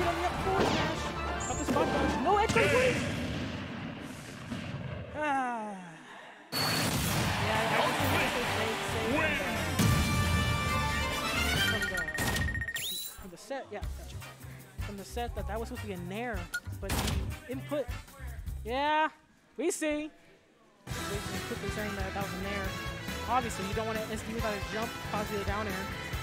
on the up forward smash. Up the spot dodge. No edge guard, please. Ah. Yeah, I just from the set, yeah, gotcha. From the set that was supposed to be a nair, but the input, yeah, we see. Basically quickly saying that was a nair. Obviously, you don't want to SD without a jump, cause you a down air.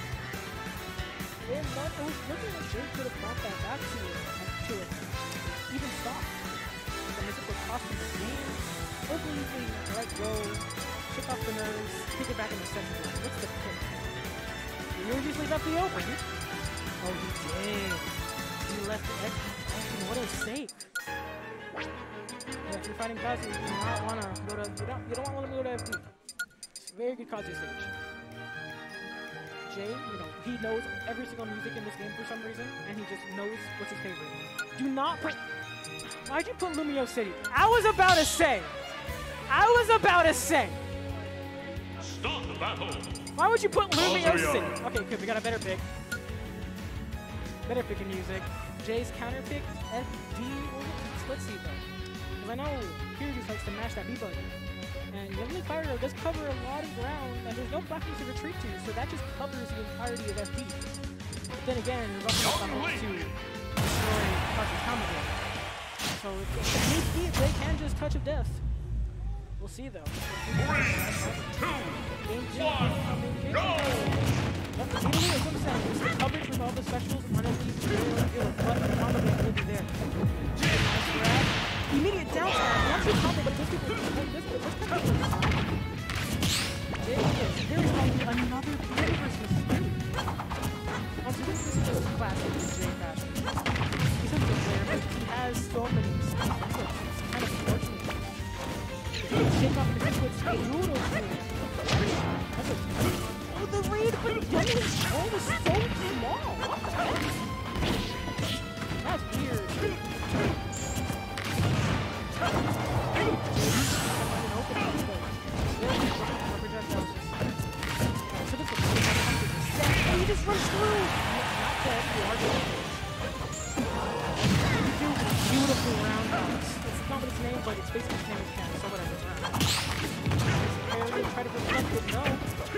It was looking like Jay could have brought that back to it. Even stop. The mystical cost of the game. Hopefully you can let go, chip off the nerves, take it back in the second round. What's the pick? You just leave up the open. Oh, he did. He left the edge. What a save. Yeah, if you're fighting Kazu, you do not want to go to. You don't want to go to FD. It's a very good Kazu stage. Jay, he knows every single music in this game for some reason, and he just knows what's his favorite. Do not put. Why'd you put Lumio City? I was about to say. Start the battle. Why would you put Lumio City? Okay, good. We got a better pick. Better pick in music. Jay's counter pick FD. Let's see though. Because I know Kyrgyz likes to mash that B button. And Youngly Fire does cover a lot of ground, and there's no platforms to retreat to, so that just covers the entirety of FD. But then again, there's also no platforms to destroy Kazu's combo. So if need be, they can just touch of death. We'll see though. 3, 2, 1, go! Immediately, as I'm saying, it's the coverage with all the specials on FD, but the combo will be there. Nice grab. Immediate down smash, not too combo, but this could there is another play versus Spirit. Once again, this is just classic Jay fashion. He's a good player, but he has so many mistakes. It's kind of unfortunate. Shake off the inputs, brutal. That's a... Oh, the raid, but Youngly's control is so small. What the heck? That's weird. He just runs through! Not dead, you are dead. You do beautiful roundhouse. It's not what its name, but it's basically its name is Ken, so whatever, it's roundhouse. Parry, try to deflect it, no.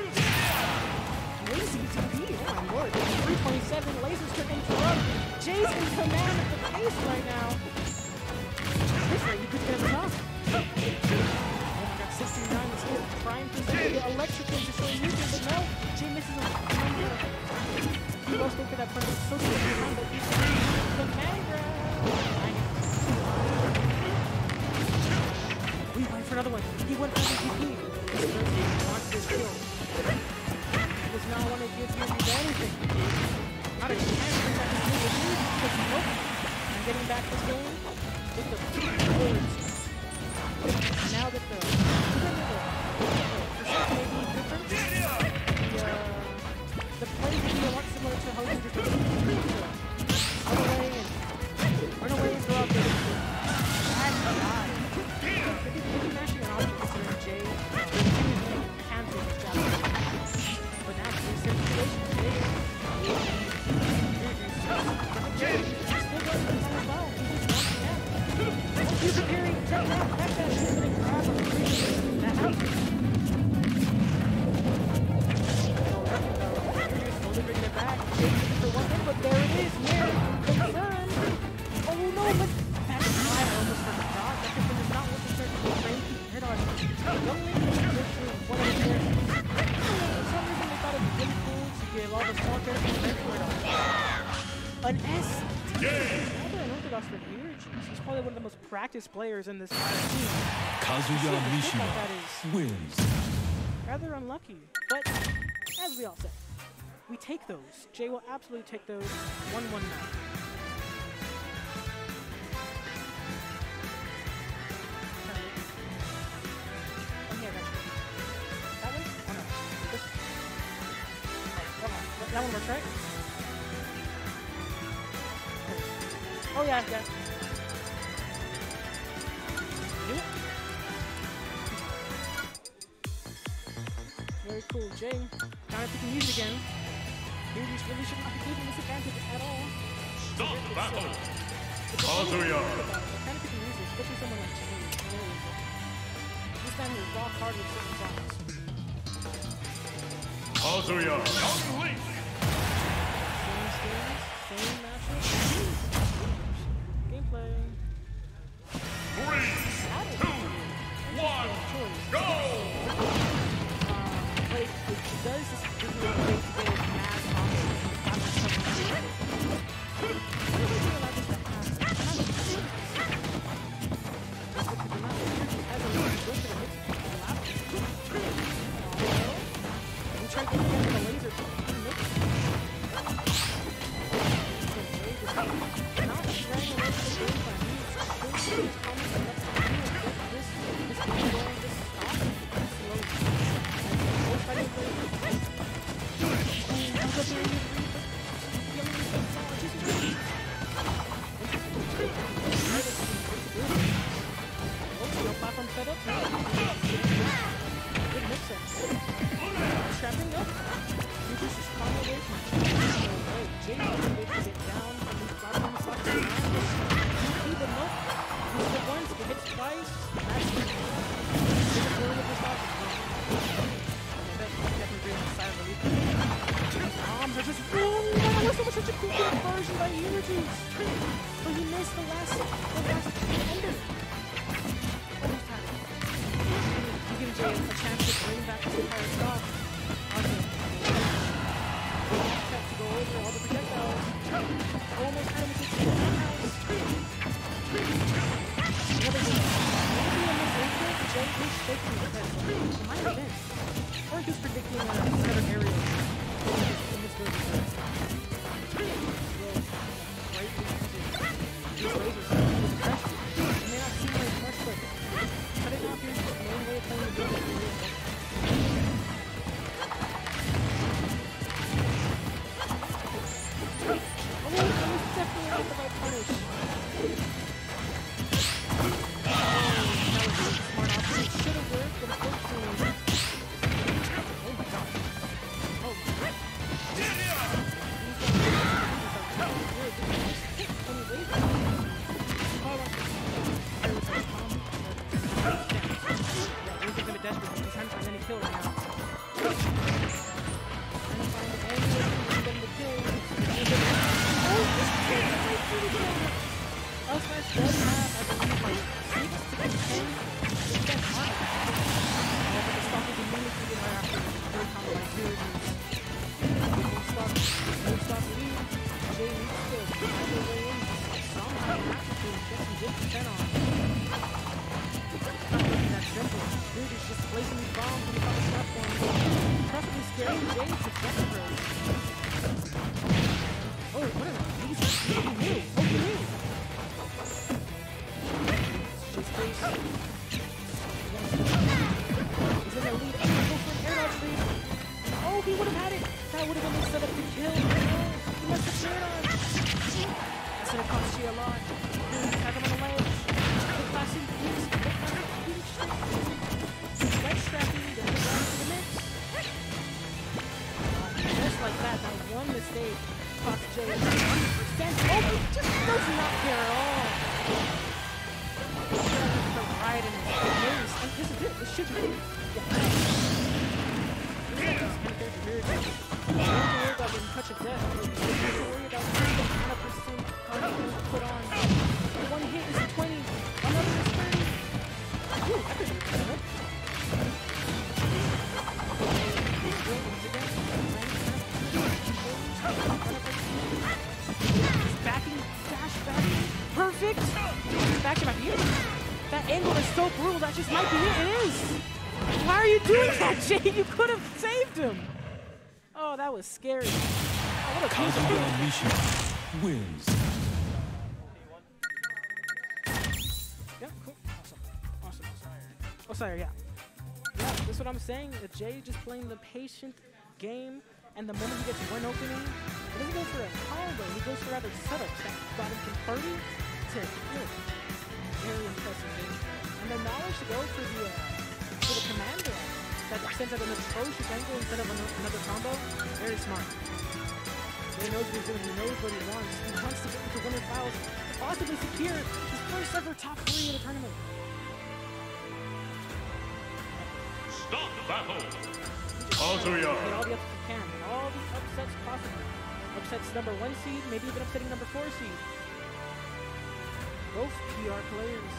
Lazy TP, oh my lord. 327, lasers could interrupt. Jay's in command of the pace right now. This rate, you could get him top. Oh my god, 69 is here. Trying to see the electrical to show you, but no. Jay misses a he lost for that perfect so good behind, but he's the man grab. We went for another one. He went for the TP. He wants this kill. He does not want to give you anything. Not a chance to bring back his move with you, because nope. I'm getting back this game. Look at the words. Now that the the play would be a lot similar to how you just run away and throw out the bad guy. Maybe mashing an object considering Jay cancels his job. But now it's the same situation. Jay still does it as well. He's preparing that shit and grab him. That helps. Bringing it back, for one hit, but there it is, here, confirmed. Oh no, but that's high, almost for the dodge. That could is not what the circle was trying to hit on. Youngly is literally one of the for some reason they thought it was really cool to give all the small characters an S. Rather unorthodox for Kyrgyz. He's probably one of the most practiced players in this team. Kazuya Mishima wins. Rather unlucky, but as we all said, we take those. Jay will absolutely take those. 119. Okay, I got you. That one? Oh no. This one. Oh, that one works, right? Oh yeah, yeah. Do it. Very cool, Jay. Time to use again. Kyrgyz really should not be taking this advantage at all. Start the battle. Kazuya. Kazuya. Kind of picking easy, especially someone like Jay. This man will rock hard with certain songs. Kazuya. Young Link. Same skins, same matchup. Gameplay. 3, 2, 1, go! But it does this visual way to get mad combos. I'm not touching it. What do we do about this to happen? That's what people know. It has a little bit of hits to the lap. We tried to get the laser to mix. Not running away from the game plan. He's coming to the next time. This game going, just stop. Slowly. Platform setup. Good mix-up. Trapping up. Uses his combo away from Jay is able to get down from these platform spots. Keep them up. Use it once, if it hits twice, that's it. This is really what this option is. Definitely bring a sigh of relief. His arms are just rolling. That was such a cool conversion by Energies. But he missed the last ender. Giving Jay a chance to bring back his entire stock. Awesome. To go over all the projectiles. Almost had him to the house. Another thing. Maybe in this intro, Jay is shaking his head. It might have been. Or he's predicting another area in this version. Right these lasers. It's pressure. It may not seem like much, but cutting off your main way of playing the game is really effective. Oh, that was definitely not the right punish. That was a smart option. It should have worked, but unfortunately. Oh my god. Oh my god. Kill right now. Trying to find any way to get the kill. Oh, this is right through the kill. L-Smash does have, I believe, like 6 to 10 defense on it. But the stock is immediately right after the third combo by Energies. Move stock lead. Jay needs to find their way in. Somehow have to get some good defense on. It's not looking that simple. Dude is just placing these bombs on the top of the platform. Perfectly scaring Jay to death throws. Oh, what an amazing he knew. Oh, he knew. Jay's face. He's in the lead. Oh, go for an air dodge lead. Oh, he would have had it. That would have been the setup to kill. Oh, he must have shared on. That's gonna cost Jay a lot. Dude, have him on the ledge. The classic beats. Right strapping, then the ground to the mix. Just like that one mistake cost Jay 100%. Oh, he just does not care at all. The right in his face. And this is it. This should be it. Yeah. Don't worry about getting touch of death. Don't worry about getting 100% confidence put on. One hit is 20. Another is 30. Ooh, that could be good. Backing, dash backing. Perfect! Back to back. That angle is so brutal, that just might be it. It is! Why are you doing that, Jay? You could have saved him! Oh, that was scary. Oh, what a Kazuya Mishima wins. Yeah, cool. Awesome. Oh, sorry, yeah. Yeah, that's what I'm saying. Jay just playing the patient game, and the moment he gets one opening, he doesn't go for a combo, he goes for rather setups that got him from 30 to kill. Very impressive game. And the knowledge to go for the commander that sends out an atrocious angle instead of another combo, very smart. He knows what he's doing. He knows what he wants. He wants to get into winner files to possibly secure his first ever top 3 in the tournament. Stop battle. Get Kazuya. all the upsets he can. All the upsets possible. Upsets number 1 seed, maybe even upsetting number 4 seed. Both PR players.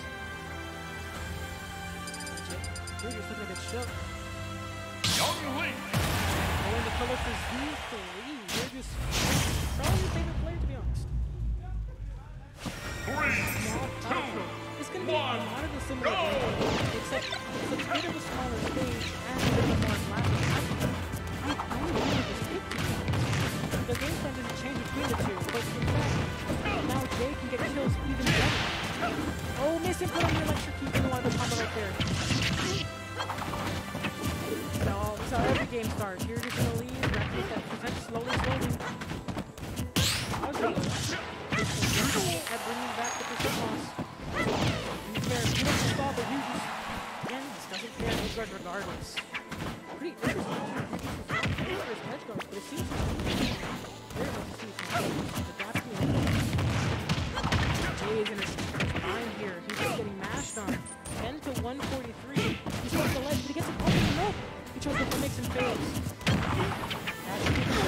You're just looking a bit shook. Young Link. Going the color for Z3. You're just probably your favorite player, to be honest. 3, Small outro. It's going to be a lot of the similar gameplay, except it's a bit of a smaller stage and a bit more lasting. I only really just picked it. The game plan doesn't change between the two, but in fact, now Jay can get kills even better. Oh, missing put on the electric key for the one of the combo right there. So every game starts. You're just gonna leave, rapidly that percent slowly. At bringing back the percent loss. You care, you don't stall, but you just again just doesn't care edgeguard regardless. Pretty interesting. His edgeguard, but it seems very much adapting. Jay is in his mind here. He's just getting mashed on. 10 to 143. He's on the ledge, but he gets a punch. No! He chose the mix and fails. Does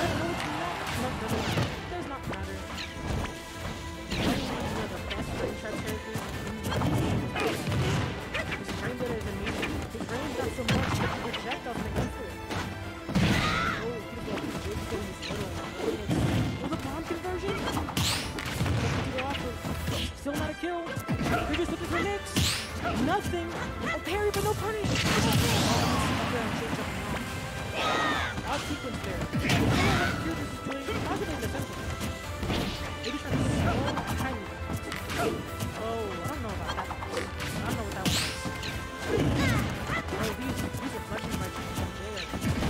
not matter. He's one of the best frame trap characters in the game. His frame data is amazing. His range not so much, but the projectile can make up for it. Oh, beautiful. Jake's getting this little one. Oh, the bomb conversion? Still not a kill. They're just looking for Nix. Nothing. A parry, but no punish. Odd sequence there. Possibly defensive. Maybe trying to slow tiny. Oh, I don't know about that. I don't know what that was. Oh, these reflections by Jay.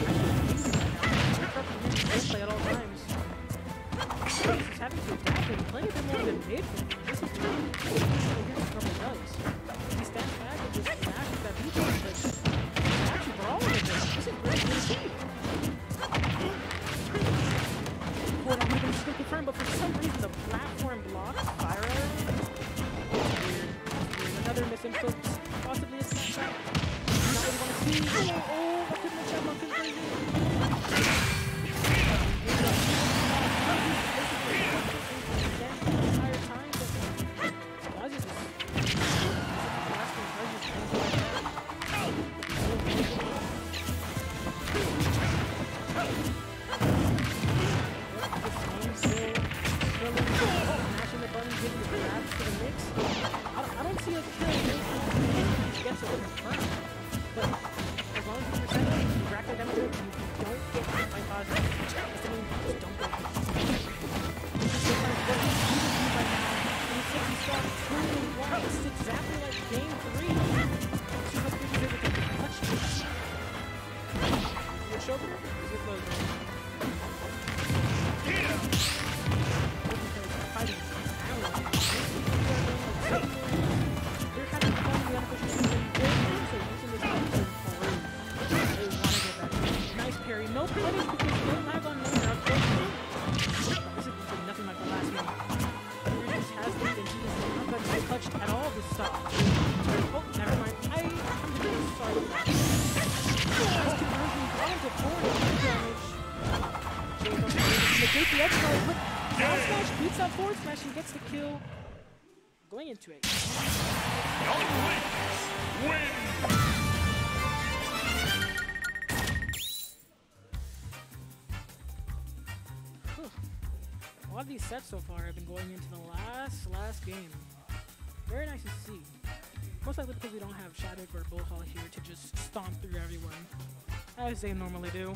They're play at all times. He's having to adapt and play a bit more than mid. This is not what he normally does. He stands back and just smashes that beat on, but he's actually brawling with this. This is great to see. Hold on, we're going to still confirm, but for some reason the platform blocks fire arrow. Weird. Another misinput, possibly a snapshot. Not what we want to see. Oh, I couldn't match up on conversion. I don't see a kill. He gets it confirmed. But as long as you percent it, you rack the damage, and you don't get hit by positive. That's the mean you don't get hit. It's exactly like game 3. See how good he's able to touch this. Your shoulder is your closer. Fighting they're having fun with the unofficial season. So using this episode for they want to get that. Nice parry. No punish because they don't lag on laner. This is nothing like the last game. He just has this and he is not going to touch at all this stuff. Oh, never mind. I'm really sorry for that. Nice conversion. Brought him to 4 damage. Jay's on to negate the edge guard, but down smash beats out forward smash and gets the kill. Going into it. Young Link wins. A lot of these sets so far have been going into the last game. Very nice to see. Most likely because we don't have Shadwick or Bullhall here to just stomp through everyone, as they normally do.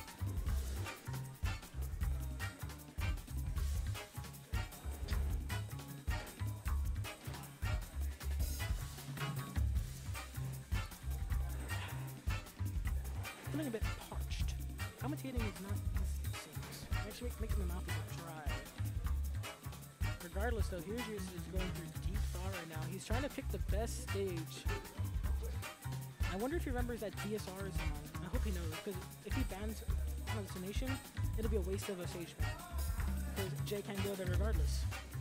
Feeling a bit parched. Commentating is not easy, it seems. Actually making the mouth a bit dry. Regardless though, Hughes is going through deep thought right now. He's trying to pick the best stage. I wonder if he remembers that DSR is on. I hope he knows, because if he bans Hallucination, it'll be a waste of a stage ban. because Jay can't go there regardless.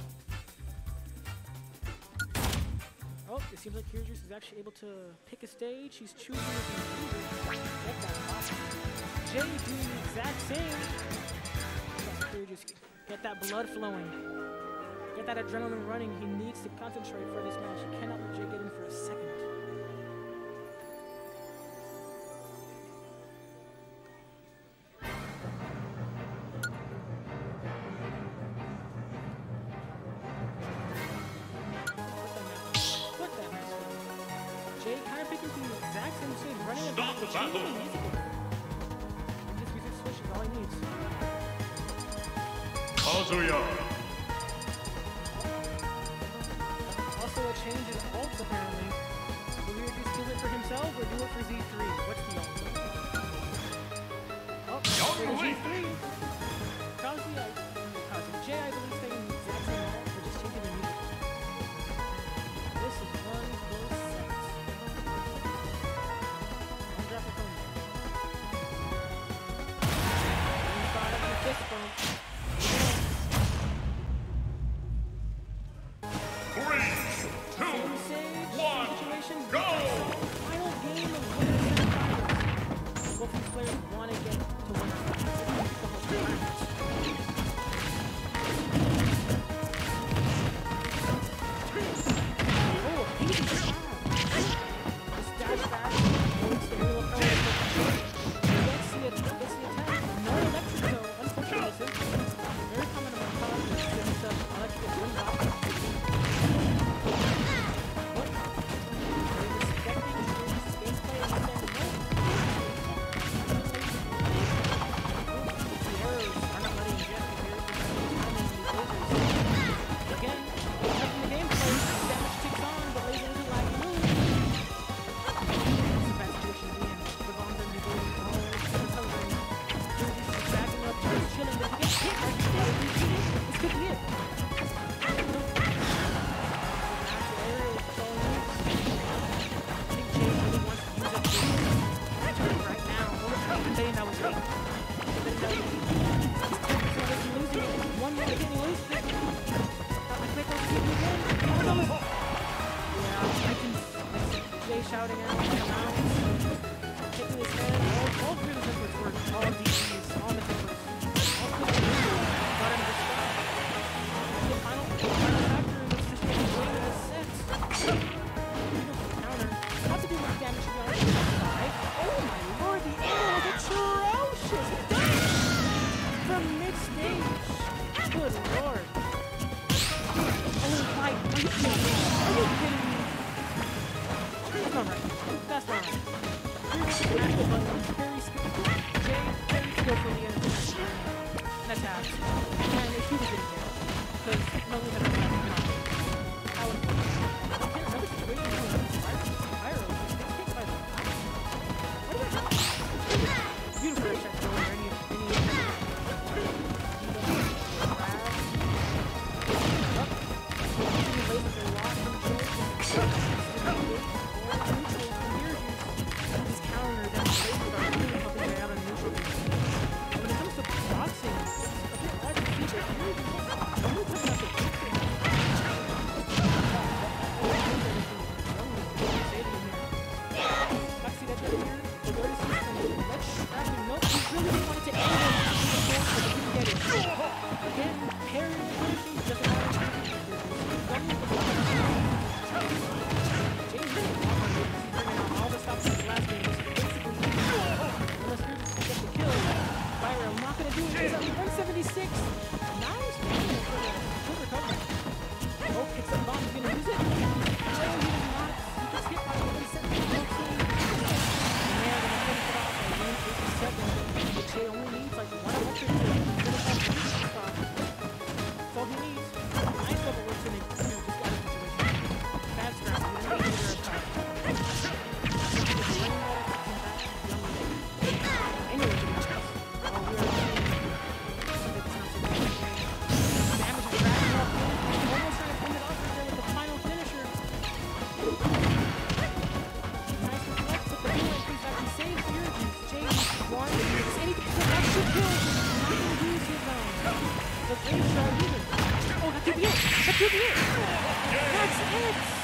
Oh, it seems like Kyrgios is actually able to pick a stage. He's choosing his get that block. Jay doing the exact same. Kyrgios get that blood flowing. Get that adrenaline running. He needs to concentrate for this match. He cannot let Jay get in for a second. Jay kind of picking through the exact same stage, running it back, Stop the changing battle. the music. And this music switch is all he needs. Kazuya. Also a change in ults apparently. Will he just do it for himself or do it for Z3? What's the ult? Oh, Young for Link. Z3. Kazuya, Jay I believe staying in the exact same ult, but just changing the music. This is one close set. One drop of phone. One spot up in the fist bump. 3, 2, Same stage, one, situation. go! Final game of winners and finals. Both these players want to get to winners. The whole tournament. Oh, easy shot. This dash back. It's the real opponent. Gets the attack. No electric though. Unfortunately, very common among colleges. This electric wins off. Shouting out, taking his head, all three of the zippers were all DCs on the zippers. All three of them got him to stop. The final factor in this situation is winning the set. Beautiful counter. Not to do much damage to be honest. Oh my lord, the angle was atrocious! From mid-stage. Good lord. Oh my goodness. Are you kidding me? That's not right. That's not right. Smash the button. Very skillful. Jay, very skillful in the end. And attack. And if he was getting hit. Because no one has ever left. How unfortunate. I can't remember the situation where he was Pyro. He gets hit by the what did I do? Beautiful air check for any any strat either. Oh, that could be it. That could be it. That's it.